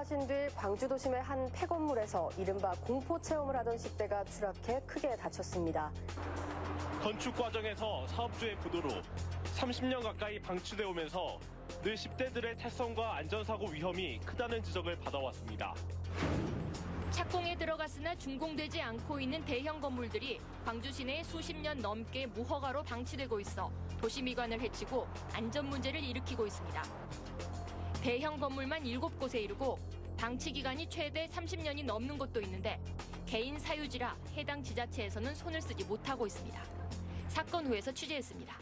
돌아가신 뒤 광주 도심의 한 폐건물에서 이른바 공포 체험을 하던 10대가 추락해 크게 다쳤습니다. 건축 과정에서 사업주의 부도로 30년 가까이 방치돼 오면서 늘 10대들의 탈선과 안전사고 위험이 크다는 지적을 받아왔습니다. 착공에 들어갔으나 준공되지 않고 있는 대형 건물들이 광주 시내에 수십 년 넘게 무허가로 방치되고 있어 도시 미관을 해치고 안전 문제를 일으키고 있습니다. 대형 건물만 7곳에 이르고 방치 기간이 최대 30년이 넘는 곳도 있는데 개인 사유지라 해당 지자체에서는 손을 쓰지 못하고 있습니다. 사건 후에서 취재했습니다.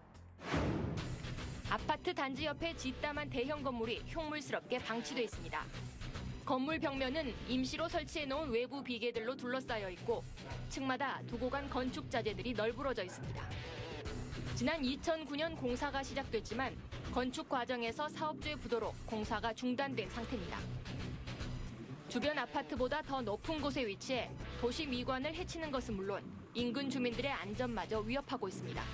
아파트 단지 옆에 짓담한 대형 건물이 흉물스럽게 방치돼 있습니다. 건물 벽면은 임시로 설치해놓은 외부 비계들로 둘러싸여 있고 층마다 두고 간 건축 자재들이 널브러져 있습니다. 지난 2009년 공사가 시작됐지만 건축 과정에서 사업주의 부도로 공사가 중단된 상태입니다. 주변 아파트보다 더 높은 곳에 위치해 도시 미관을 해치는 것은 물론 인근 주민들의 안전마저 위협하고 있습니다.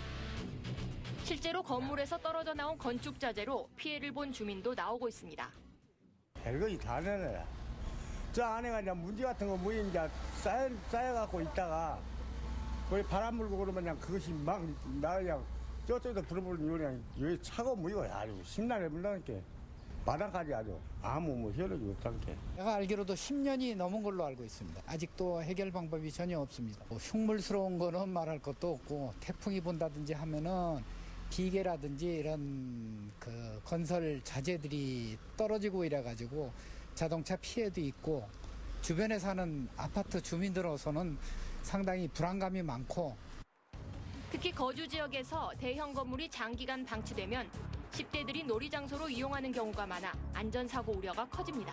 실제로 건물에서 떨어져 나온 건축 자재로 피해를 본 주민도 나오고 있습니다. 별거이 다 내네. 저 안에가 이제 문제 같은 거 뭐 이제 쌓여갖고 있다가 거기 바람 불고 그러면 그냥 그것이 막 그냥 저쪽에서 불어버리는 그냥 여기 차고 무이고 아주 심란해 불러니까 바닥까지 아주 아무 뭐 효력이 없다니까. 제가 알기로도 10년이 넘은 걸로 알고 있습니다. 아직도 해결 방법이 전혀 없습니다. 흉물스러운 거는 말할 것도 없고 태풍이 분다든지 하면은 비계라든지 이런 그 건설 자재들이 떨어지고 이래가지고 자동차 피해도 있고 주변에 사는 아파트 주민들로서는 상당히 불안감이 많고 특히 거주 지역에서 대형 건물이 장기간 방치되면 10대들이 놀이장소로 이용하는 경우가 많아 안전사고 우려가 커집니다.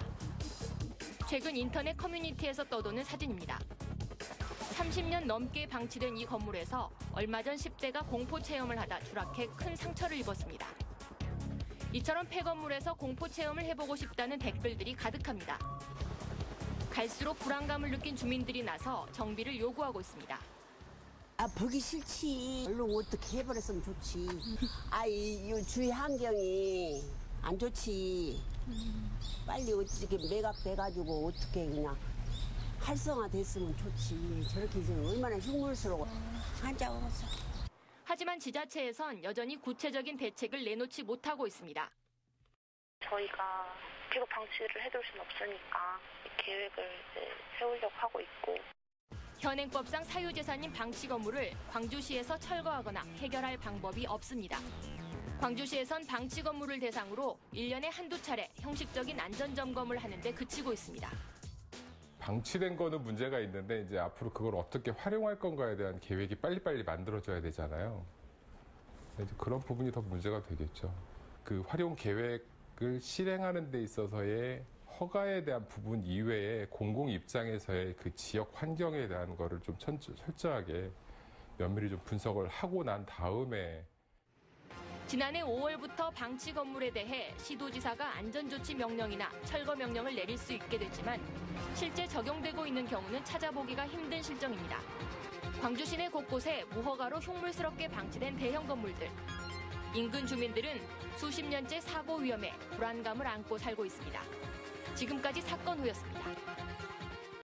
최근 인터넷 커뮤니티에서 떠도는 사진입니다. 30년 넘게 방치된 이 건물에서 얼마 전 10대가 공포 체험을 하다 추락해 큰 상처를 입었습니다. 이처럼 폐건물에서 공포 체험을 해보고 싶다는 댓글들이 가득합니다. 갈수록 불안감을 느낀 주민들이 나서 정비를 요구하고 있습니다. 아, 보기 싫지. 얼른 어떻게 해버렸으면 좋지. 이 주위 환경이 안 좋지. 빨리 어떻게 매각돼가지고 어떻게 그냥 활성화됐으면 좋지. 저렇게 이제 얼마나 흉물스러워. 한자없어. 하지만 지자체에선 여전히 구체적인 대책을 내놓지 못하고 있습니다. 저희가 계속 방치를 해둘 수는 없으니까 계획을 세우려고 하고 있고. 현행법상 사유재산인 방치 건물을 광주시에서 철거하거나 해결할 방법이 없습니다. 광주시에선 방치 건물을 대상으로 1년에 한두 차례 형식적인 안전점검을 하는데 그치고 있습니다. 방치된 거는 문제가 있는데 이제 앞으로 그걸 어떻게 활용할 건가에 대한 계획이 빨리빨리 만들어져야 되잖아요. 이제 그런 부분이 더 문제가 되겠죠. 그 활용 계획을 실행하는 데 있어서의 허가에 대한 부분 이외에 공공 입장에서의 그 지역 환경에 대한 거를 좀 철저하게 면밀히 좀 분석을 하고 난 다음에 지난해 5월부터 방치 건물에 대해 시도지사가 안전조치 명령이나 철거 명령을 내릴 수 있게 됐지만 실제 적용되고 있는 경우는 찾아보기가 힘든 실정입니다. 광주 시내 곳곳에 무허가로 흉물스럽게 방치된 대형 건물들. 인근 주민들은 수십 년째 사고 위험에 불안감을 안고 살고 있습니다. 지금까지 사건 후였습니다.